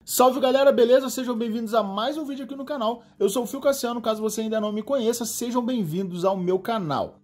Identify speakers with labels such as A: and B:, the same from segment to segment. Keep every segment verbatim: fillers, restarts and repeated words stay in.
A: Salve galera, beleza? Sejam bem-vindos a mais um vídeo aqui no canal. Eu sou o Fio Cassiano, caso você ainda não me conheça, sejam bem-vindos ao meu canal.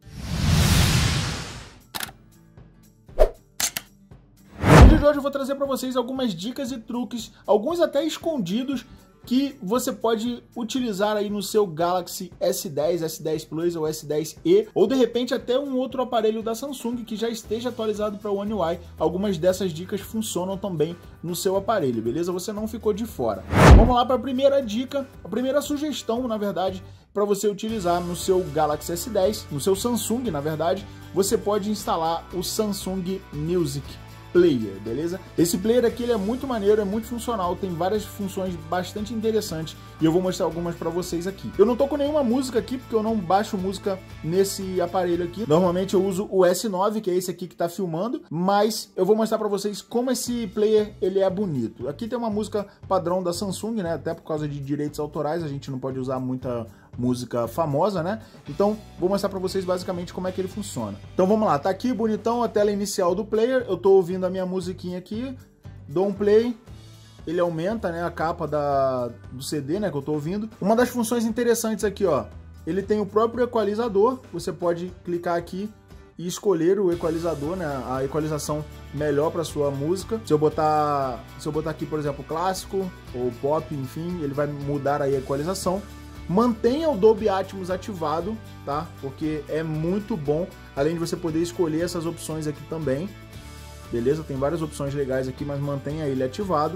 A: No vídeo de hoje eu vou trazer para vocês algumas dicas e truques, alguns até escondidos, que você pode utilizar aí no seu Galaxy S dez, S dez Plus ou S dez e, ou de repente até um outro aparelho da Samsung que já esteja atualizado para o One U I. Algumas dessas dicas funcionam também no seu aparelho, beleza? Você não ficou de fora. Vamos lá para a primeira dica, a primeira sugestão, na verdade, para você utilizar no seu Galaxy S dez, no seu Samsung, na verdade, você pode instalar o Samsung Music Player, beleza? Esse player aqui ele é muito maneiro, é muito funcional, tem várias funções bastante interessantes e eu vou mostrar algumas para vocês aqui. Eu não tô com nenhuma música aqui porque eu não baixo música nesse aparelho aqui. Normalmente eu uso o S nove, que é esse aqui que tá filmando, mas eu vou mostrar para vocês como esse player ele é bonito. Aqui tem uma música padrão da Samsung, né? Até por causa de direitos autorais, a gente não pode usar muita música famosa, né? Então vou mostrar para vocês basicamente como é que ele funciona. Então vamos lá, tá aqui bonitão a tela inicial do player, eu tô ouvindo a minha musiquinha aqui, dou um play, ele aumenta, né, a capa da, do C D, né, que eu tô ouvindo. Uma das funções interessantes aqui, ó, ele tem o próprio equalizador, você pode clicar aqui e escolher o equalizador, né, a equalização melhor para sua música. Se eu botar, se eu botar aqui, por exemplo, clássico ou pop, enfim, ele vai mudar aí a equalização. Mantenha o Dolby Atmos ativado, tá? Porque é muito bom, além de você poder escolher essas opções aqui também, beleza? Tem várias opções legais aqui, mas mantenha ele ativado,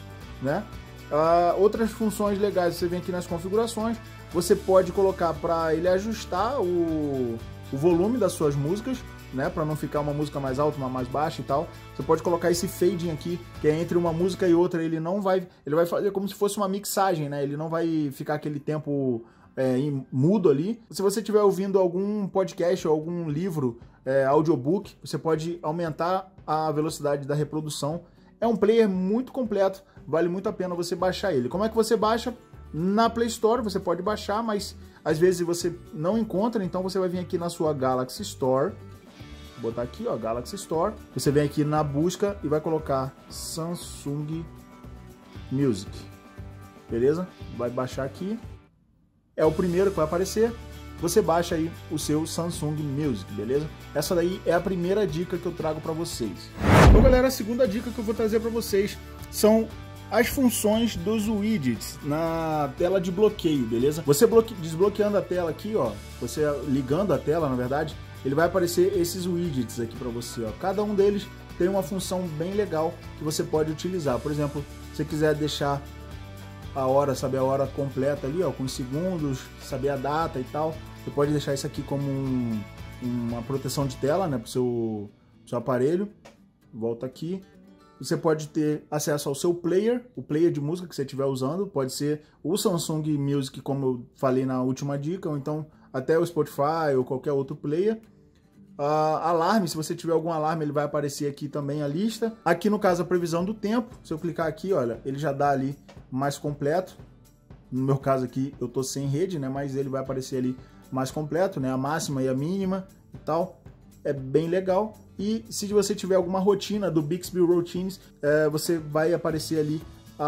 A: né? Uh, outras funções legais, você vem aqui nas configurações, você pode colocar para ele ajustar o, o volume das suas músicas, né, para não ficar uma música mais alta, uma mais baixa e tal. Você pode colocar esse fading aqui, que é entre uma música e outra, ele não vai, ele vai fazer como se fosse uma mixagem, né? Ele não vai ficar aquele tempo é, mudo ali. Se você estiver ouvindo algum podcast ou algum livro, é, audiobook, você pode aumentar a velocidade da reprodução. É um player muito completo, vale muito a pena você baixar ele. Como é que você baixa? Na Play Store você pode baixar, mas às vezes você não encontra, então você vai vir aqui na sua Galaxy Store. Vou botar aqui, ó, Galaxy Store. Você vem aqui na busca e vai colocar Samsung Music. Beleza? Vai baixar aqui. É o primeiro que vai aparecer. Você baixa aí o seu Samsung Music, beleza? Essa daí é a primeira dica que eu trago para vocês. Então, galera, a segunda dica que eu vou trazer para vocês são as funções dos widgets na tela de bloqueio, beleza? Você bloque... desbloqueando a tela aqui, ó, você ligando a tela, na verdade, ele vai aparecer esses widgets aqui para você, ó. Cada um deles tem uma função bem legal que você pode utilizar. Por exemplo, se você quiser deixar a hora, saber a hora completa ali, ó, com os segundos, saber a data e tal, você pode deixar isso aqui como um, uma proteção de tela, né, para o seu, seu aparelho. Volta aqui. Você pode ter acesso ao seu player, o player de música que você estiver usando, pode ser o Samsung Music, como eu falei na última dica, ou então até o Spotify ou qualquer outro player. Uh, alarme, se você tiver algum alarme, ele vai aparecer aqui também a lista. Aqui no caso a previsão do tempo, se eu clicar aqui, olha, ele já dá ali mais completo. No meu caso aqui eu tô sem rede, né, mas ele vai aparecer ali mais completo, né, a máxima e a mínima e tal. É bem legal. E se você tiver alguma rotina do Bixby Routines, é, você vai aparecer ali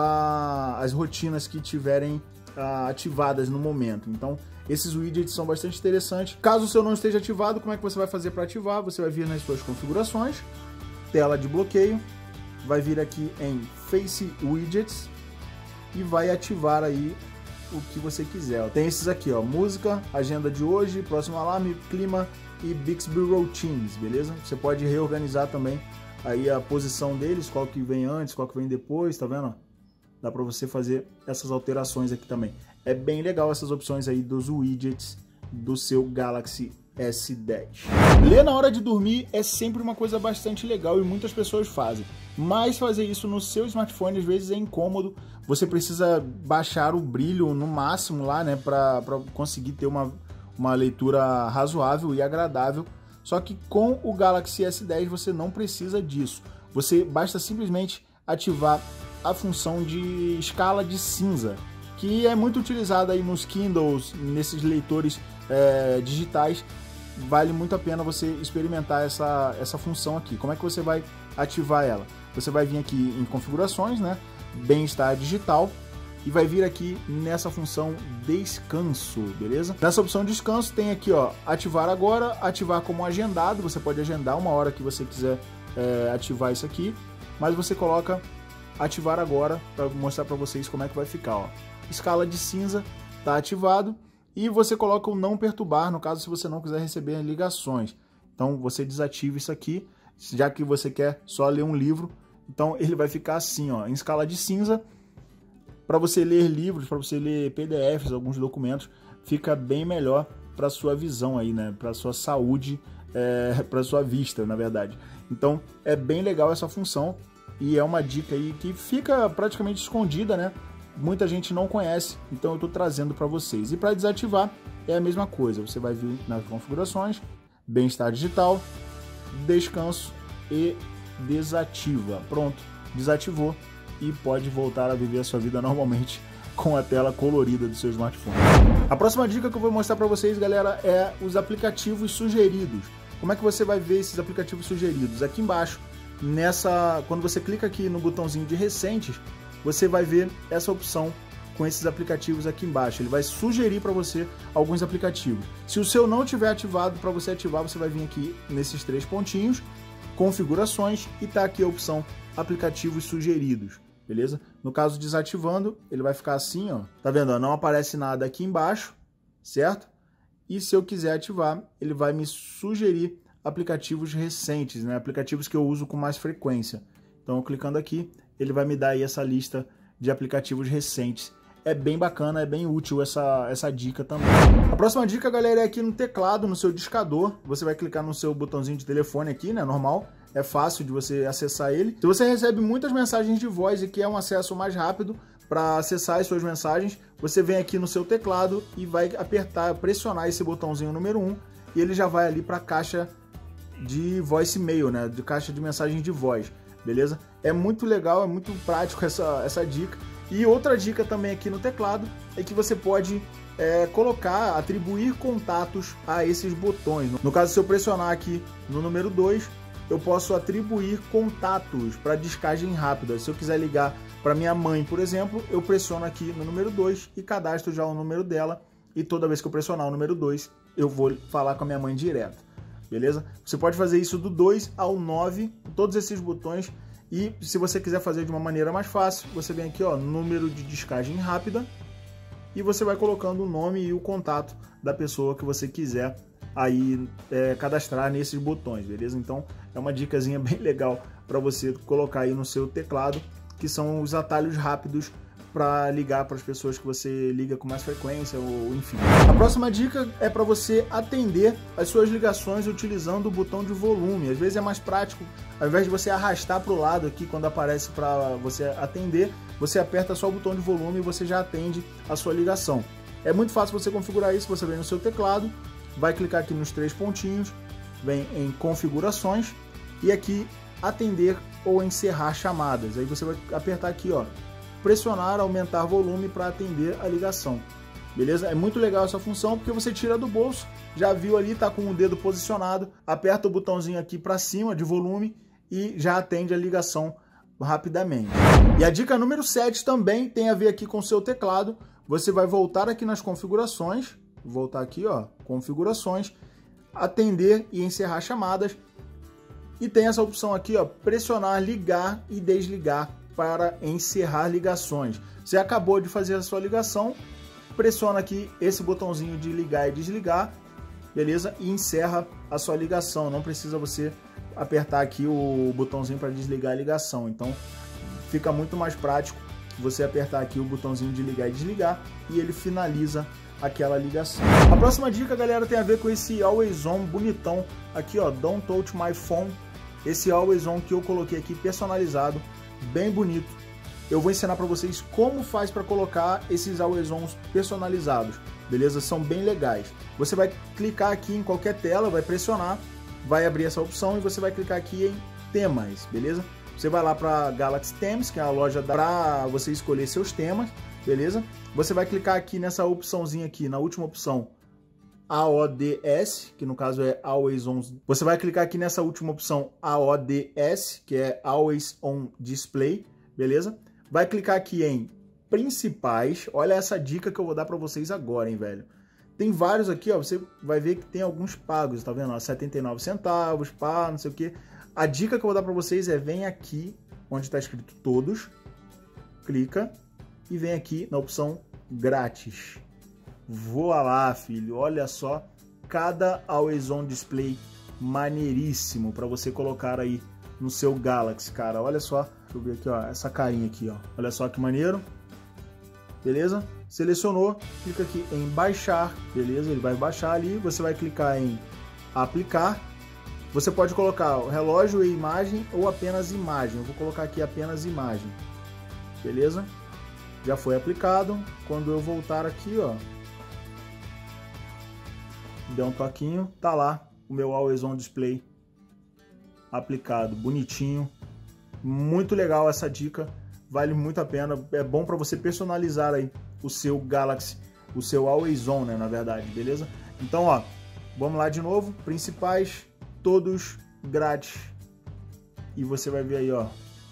A: a, as rotinas que tiverem a, ativadas no momento. Então esses widgets são bastante interessantes. Caso o seu não esteja ativado, como é que você vai fazer para ativar? Você vai vir nas suas configurações, tela de bloqueio, vai vir aqui em Face Widgets e vai ativar aí o que você quiser. Tem esses aqui, ó, música, agenda de hoje, próximo alarme, clima e Bixby Routines, beleza? Você pode reorganizar também aí a posição deles, qual que vem antes, qual que vem depois, tá vendo? Dá para você fazer essas alterações aqui também. É bem legal essas opções aí dos widgets do seu Galaxy S dez. Ler na hora de dormir é sempre uma coisa bastante legal e muitas pessoas fazem. Mas fazer isso no seu smartphone às vezes é incômodo. Você precisa baixar o brilho no máximo lá, né, para conseguir ter uma, uma leitura razoável e agradável. Só que com o Galaxy S dez você não precisa disso. Você basta simplesmente ativar a função de escala de cinza, que é muito utilizada aí nos Kindles, nesses leitores é, digitais. Vale muito a pena você experimentar essa, essa função aqui. Como é que você vai ativar ela? Você vai vir aqui em configurações, né? bem-estar digital e vai vir aqui nessa função descanso, beleza? Nessa opção descanso tem aqui, ó, ativar agora, ativar como agendado, você pode agendar uma hora que você quiser é, ativar isso aqui, mas você coloca ativar agora para mostrar para vocês como é que vai ficar, ó. Escala de cinza tá ativado e você coloca o não perturbar, no caso se você não quiser receber ligações. Então você desativa isso aqui, já que você quer só ler um livro, então ele vai ficar assim, ó, em escala de cinza. Para você ler livros, para você ler P D Fs, alguns documentos, fica bem melhor para sua visão aí, né? Para sua saúde, é, para sua vista, na verdade. Então é bem legal essa função e é uma dica aí que fica praticamente escondida, né? Muita gente não conhece, então eu estou trazendo para vocês. E para desativar é a mesma coisa. Você vai vir nas configurações, bem-estar digital, descanso e desativa. Pronto, desativou. E pode voltar a viver a sua vida normalmente com a tela colorida do seu smartphone. A próxima dica que eu vou mostrar para vocês, galera, é os aplicativos sugeridos. Como é que você vai ver esses aplicativos sugeridos? Aqui embaixo, nessa, quando você clica aqui no botãozinho de recentes, você vai ver essa opção com esses aplicativos aqui embaixo. Ele vai sugerir para você alguns aplicativos. Se o seu não tiver ativado, para você ativar, você vai vir aqui nesses três pontinhos, configurações, e tá aqui a opção aplicativos sugeridos. Beleza? No caso, desativando, ele vai ficar assim, ó. Tá vendo? Não aparece nada aqui embaixo, certo? E se eu quiser ativar, ele vai me sugerir aplicativos recentes, né? Aplicativos que eu uso com mais frequência. Então, clicando aqui, ele vai me dar aí essa lista de aplicativos recentes. É bem bacana, é bem útil essa, essa dica também. A próxima dica, galera, é aqui no teclado, no seu discador. Você vai clicar no seu botãozinho de telefone aqui, né? Normal. É fácil de você acessar ele. Se você recebe muitas mensagens de voz e quer um acesso mais rápido para acessar as suas mensagens, você vem aqui no seu teclado e vai apertar, pressionar esse botãozinho número um e ele já vai ali para a caixa de voicemail, né? De caixa de mensagem de voz, beleza? É muito legal, é muito prático essa, essa dica. E outra dica também aqui no teclado é que você pode é, colocar, atribuir contatos a esses botões. No caso, se eu pressionar aqui no número dois, eu posso atribuir contatos para descagem rápida. Se eu quiser ligar para minha mãe, por exemplo, eu pressiono aqui no número dois e cadastro já o número dela. E toda vez que eu pressionar o número dois, eu vou falar com a minha mãe direto. Beleza? Você pode fazer isso do dois ao nove, todos esses botões. E se você quiser fazer de uma maneira mais fácil, você vem aqui, ó, número de descagem rápida. E você vai colocando o nome e o contato da pessoa que você quiser aí é, cadastrar nesses botões, beleza? Então é uma dicasinha bem legal para você colocar aí no seu teclado, que são os atalhos rápidos para ligar para as pessoas que você liga com mais frequência ou enfim. A próxima dica é para você atender as suas ligações utilizando o botão de volume. Às vezes é mais prático, ao invés de você arrastar para o lado aqui quando aparece para você atender, você aperta só o botão de volume e você já atende a sua ligação. É muito fácil você configurar isso. Você vem no seu teclado, vai clicar aqui nos três pontinhos, vem em configurações e aqui atender ou encerrar chamadas. Aí você vai apertar aqui, ó, pressionar, aumentar volume para atender a ligação. Beleza? É muito legal essa função porque você tira do bolso, já viu ali, tá com o dedo posicionado, aperta o botãozinho aqui para cima de volume e já atende a ligação rapidamente. E a dica número sete também tem a ver aqui com o seu teclado. Você vai voltar aqui nas configurações, voltar aqui, ó, configurações, atender e encerrar chamadas. E tem essa opção aqui, ó, pressionar, ligar e desligar para encerrar ligações. Você acabou de fazer a sua ligação, pressiona aqui esse botãozinho de ligar e desligar, beleza? E encerra a sua ligação. Não precisa você apertar aqui o botãozinho para desligar a ligação. Então fica muito mais prático você apertar aqui o botãozinho de ligar e desligar e ele finaliza aquela ligação. A próxima dica, galera, tem a ver com esse Always On bonitão aqui, ó, Don't Touch My Phone. Esse Always On que eu coloquei aqui personalizado, bem bonito. Eu vou ensinar para vocês como faz para colocar esses Always Ons personalizados, beleza? São bem legais. Você vai clicar aqui em qualquer tela, vai pressionar, vai abrir essa opção e você vai clicar aqui em temas, beleza? Você vai lá para Galaxy Themes, que é a loja para você escolher seus temas, beleza? Você vai clicar aqui nessa opçãozinha aqui, na última opção, A O D S, que no caso é Always On. Você vai clicar aqui nessa última opção A O D S, que é Always On Display, beleza? vai clicar aqui em principais. Olha essa dica que eu vou dar para vocês agora, hein, velho. Tem vários aqui, ó, você vai ver que tem alguns pagos, tá vendo? Ó, setenta e nove centavos, pá, não sei o que. A dica que eu vou dar para vocês é vem aqui, onde está escrito todos, clica e vem aqui na opção grátis. Voa lá, filho, olha só, cada Always On Display maneiríssimo para você colocar aí no seu Galaxy, cara. Olha só, deixa eu ver aqui, ó, essa carinha aqui, ó. Olha só que maneiro. Beleza? Selecionou, clica aqui em baixar, beleza? Ele vai baixar ali, você vai clicar em aplicar. Você pode colocar o relógio e imagem ou apenas imagem. Eu vou colocar aqui apenas imagem. Beleza? Já foi aplicado. Quando eu voltar aqui, ó, deu um toquinho, tá lá o meu Always On Display aplicado, bonitinho. Muito legal essa dica, vale muito a pena, é bom para você personalizar aí o seu Galaxy, o seu Always On, né, na verdade, beleza? Então, ó, vamos lá de novo, principais, todos grátis, e você vai ver aí, ó,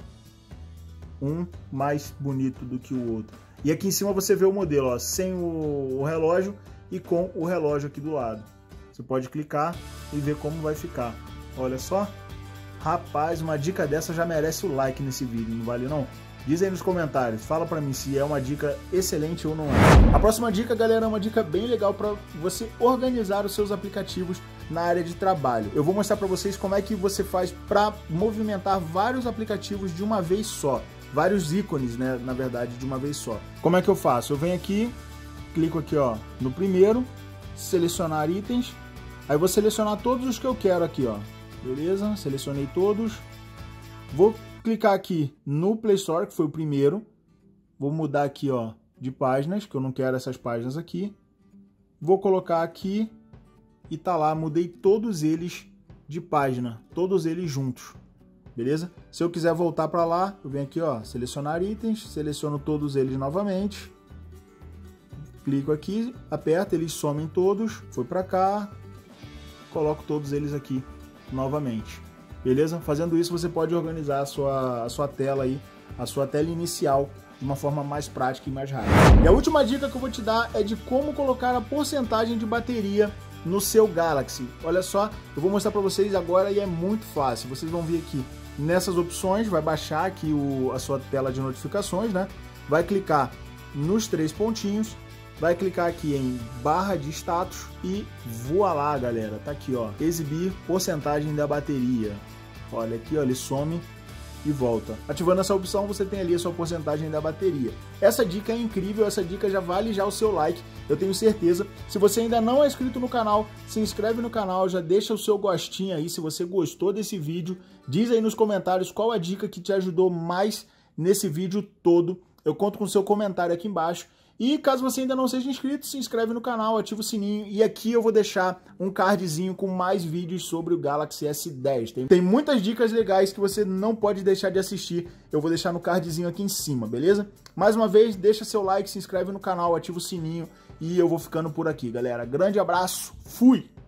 A: um mais bonito do que o outro. E aqui em cima você vê o modelo, ó, sem o, o relógio e com o relógio aqui do lado. Você pode clicar e ver como vai ficar. Olha só. Rapaz, uma dica dessa já merece o like nesse vídeo, não vale não? Diz aí nos comentários, fala pra mim se é uma dica excelente ou não é. A próxima dica, galera, é uma dica bem legal para você organizar os seus aplicativos na área de trabalho. Eu vou mostrar para vocês como é que você faz para movimentar vários aplicativos de uma vez só. Vários ícones, né, na verdade, de uma vez só. Como é que eu faço? Eu venho aqui, clico aqui, ó, no primeiro, selecionar itens, aí vou selecionar todos os que eu quero aqui, ó. Beleza? Selecionei todos. Vou clicar aqui no Play Store, que foi o primeiro. Vou mudar aqui, ó, de páginas, que eu não quero essas páginas aqui. Vou colocar aqui e tá lá, mudei todos eles de página, todos eles juntos. Beleza? Se eu quiser voltar para lá, eu venho aqui, ó, selecionar itens, seleciono todos eles novamente. Clico aqui, aperto, eles somem todos, foi para cá, coloco todos eles aqui novamente. Beleza? Fazendo isso, você pode organizar a sua, a sua tela aí, a sua tela inicial de uma forma mais prática e mais rápida. E a última dica que eu vou te dar é de como colocar a porcentagem de bateria no seu Galaxy. Olha só, eu vou mostrar para vocês agora e é muito fácil. Vocês vão vir aqui nessas opções, vai baixar aqui o, a sua tela de notificações, né? Vai clicar nos três pontinhos, vai clicar aqui em barra de status e voa lá, galera. Tá aqui, ó, exibir porcentagem da bateria. Olha aqui, ó, ele some e volta. Ativando essa opção, você tem ali a sua porcentagem da bateria. Essa dica é incrível, essa dica já vale já o seu like, eu tenho certeza. Se você ainda não é inscrito no canal, se inscreve no canal, já deixa o seu gostinho aí se você gostou desse vídeo. Diz aí nos comentários qual a dica que te ajudou mais nesse vídeo todo. Eu conto com o seu comentário aqui embaixo. E caso você ainda não seja inscrito, se inscreve no canal, ativa o sininho. E aqui eu vou deixar um cardzinho com mais vídeos sobre o Galaxy S dez. Tem, tem muitas dicas legais que você não pode deixar de assistir. Eu vou deixar no cardzinho aqui em cima, beleza? Mais uma vez, deixa seu like, se inscreve no canal, ativa o sininho. E eu vou ficando por aqui, galera. Grande abraço, fui!